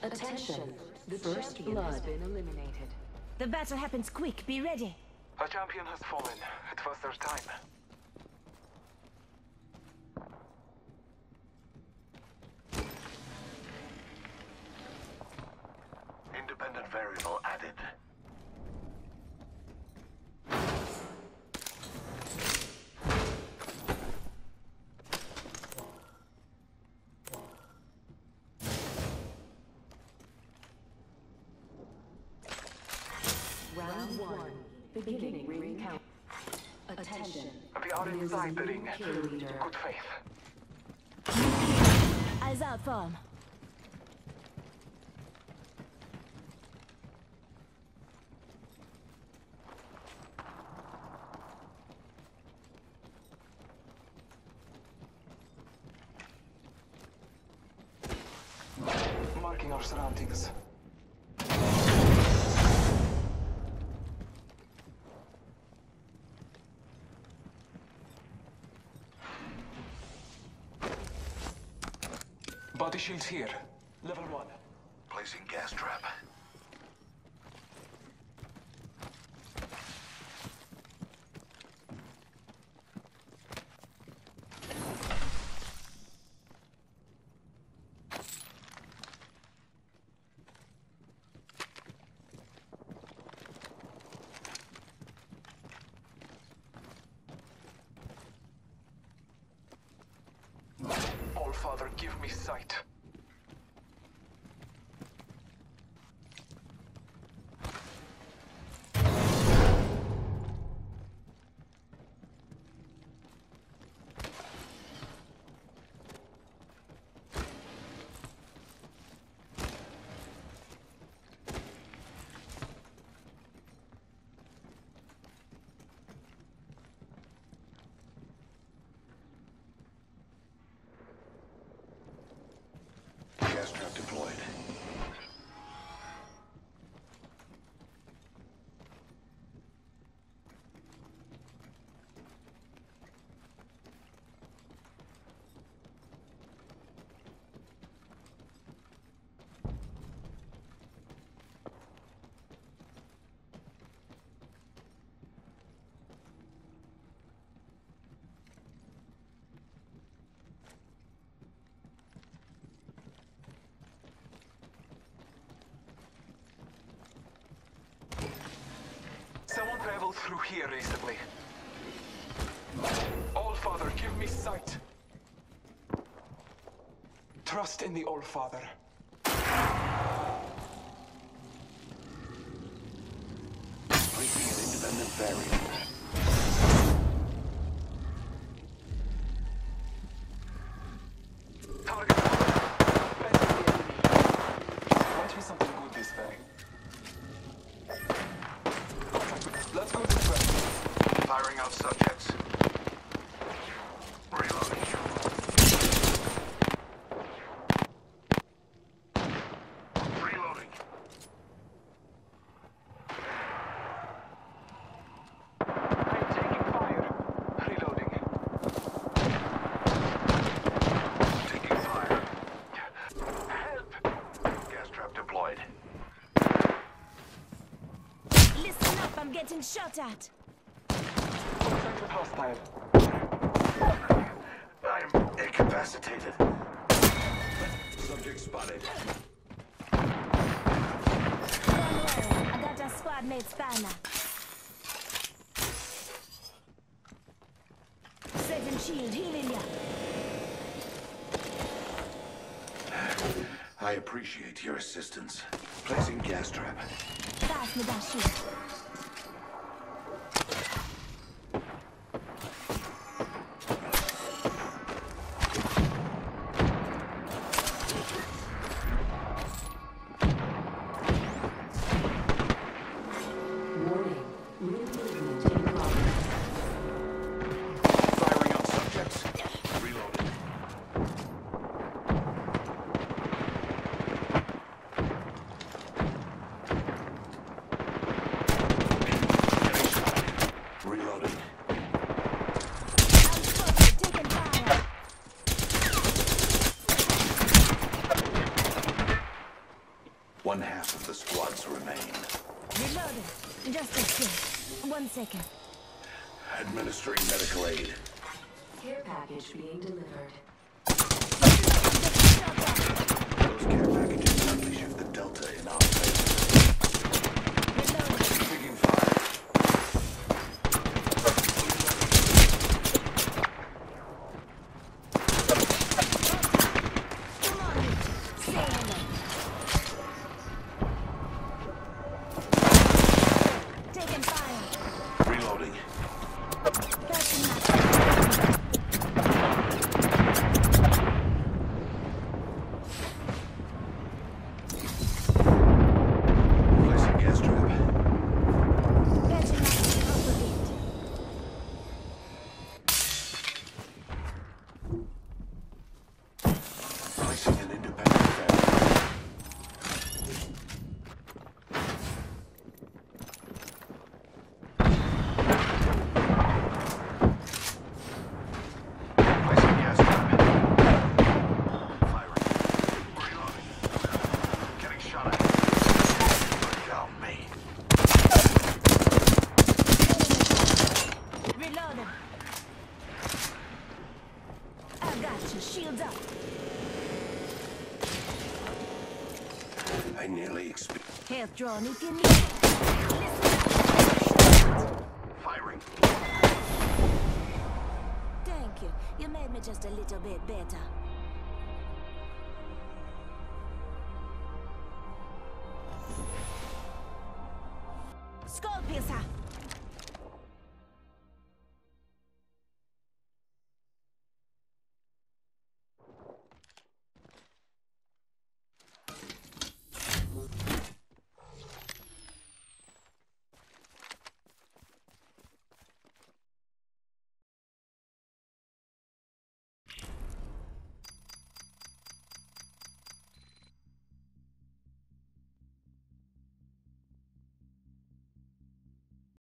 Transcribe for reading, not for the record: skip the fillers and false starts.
Attention, the first blood has been eliminated. The battle happens quick, be ready. A champion has fallen. It was their time. Independent variable added. Round 1. Beginning ring count. Attention. We are inside the ring. Kill leader. Good faith. Eyes out, farm. Marking our surroundings. Body shields here. Level 1. Placing gas trap. All Father, give me sight. Gas trap deployed. Someone traveled through here recently. All Father, give me sight. Trust in the All Father. Placing an independent variable. Target. Bend the enemy. Write me something good this way. Let's go this way. Firing out subjects. Reloading. Reloading. I'm taking fire. Reloading. Taking fire. Help! Gas trap deployed. Listen up, I'm getting shot at. Contact with hostile. I'm incapacitated. Subject spotted. Don't worry, I got a squad mate spanner. Setting shield, healing ya. I appreciate your assistance. Placing gas trap. Pass me that shield. Warning. Ring movement in progress. Firing out subjects. Reloading. Hostage here. 1 second. Administering medical aid. Care package being delivered. Those care packages unleash the Delta in our favor. Taking fire. Come on, Mitch. Say hello. Taking fire. Reloading. That's enough. Placing gas trap. That's enough. Up a bit. Placing an independent family. Placing gas trap. Firing. Reloading. Getting shot at. Down me. Reloading. I got you. Shields up. I nearly experienced. Health drone if you need it. Firing. Thank you. You made me just a little bit better.